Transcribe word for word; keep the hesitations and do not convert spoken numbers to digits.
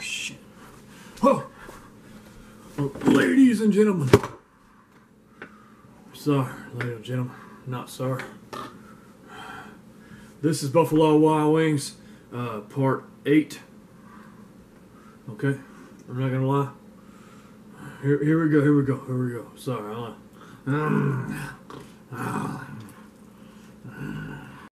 shit. Oh. Oh, ladies and gentlemen. Sorry, ladies and gentlemen. Not sorry. This is Buffalo Wild Wings, uh, part eight. Okay, I'm not gonna lie. Here, here we go. Here we go. Here we go. Sorry, I lied. Um, uh,